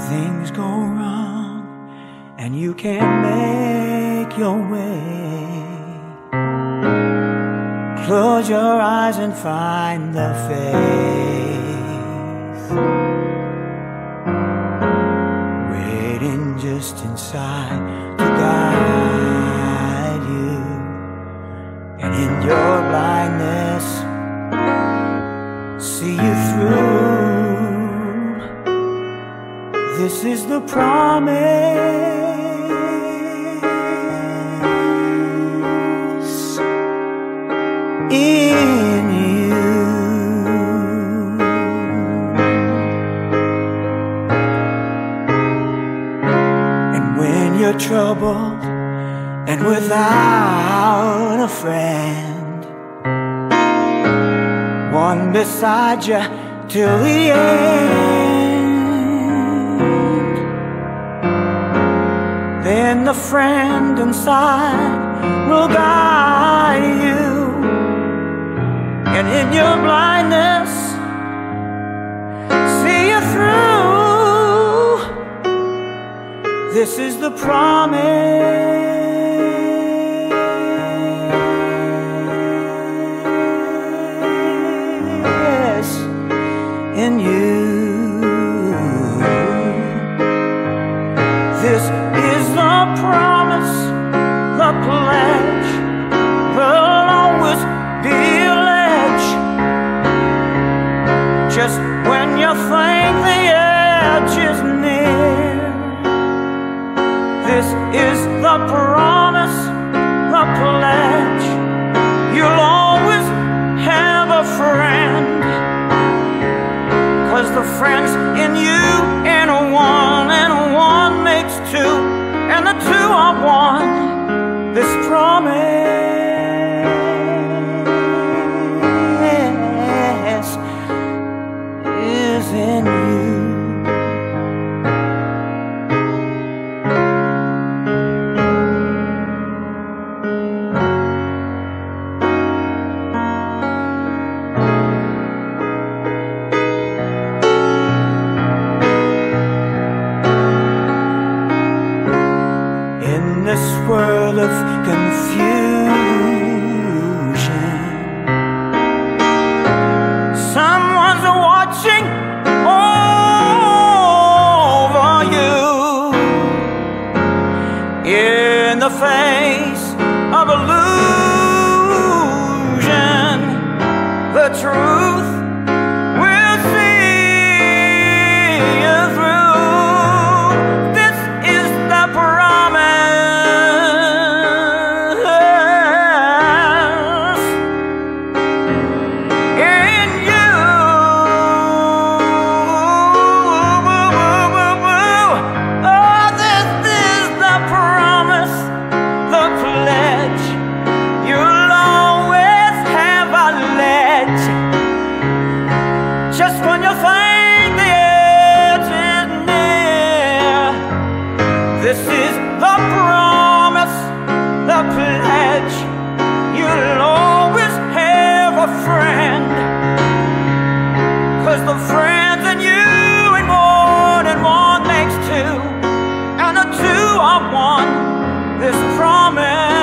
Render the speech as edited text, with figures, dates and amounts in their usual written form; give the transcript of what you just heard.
things go wrong and you can't make your way, close your eyes and find the faith waiting just inside to guide you. And in your blindness, see you through. This is the promise in you. And when you're troubled and without a friend, one beside you till the end, then the friend inside will guide you. And in your blindness, see you through. This is the promise in you. This is the promise, the pledge, will always be a ledge. Just when you think the edge is near, this is the promise, the pledge. You'll always have a friend, 'cause the friends in you and one makes two, and the two are one. This promise is in you. In this world of confusion, someone's watching over you. In the face of illusion, the truth will see you through. This is the promise in you. Oh, this is the promise, the pledge. You'll always have a ledge. Just when you think the edge is near, this is the promise, the pledge. You'll always have a friend, 'cause the friends in you and one makes two, and the two are one. This promise